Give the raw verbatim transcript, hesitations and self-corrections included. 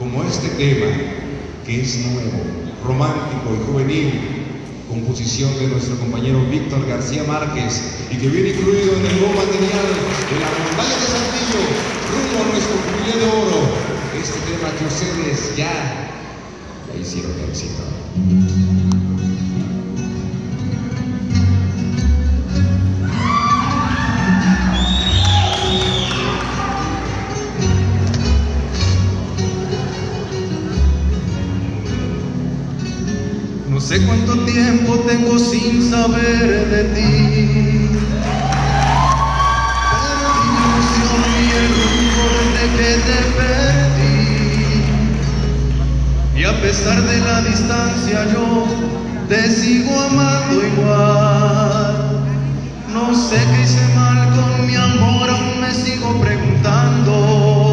como este tema, que es nuevo, romántico y juvenil, composición de nuestro compañero Víctor García Márquez, y que viene incluido en el nuevo material de la montaña de Saltillo, rumbo a nuestro jubileo de oro. Este tema que ustedes ya, ya hicieron éxito. No sé cuánto tiempo tengo sin saber de ti, perdí mi ilusión y el rumbo desde que te perdí. Y a pesar de la distancia yo te sigo amando igual. No sé qué hice mal con mi amor, aún me sigo preguntando.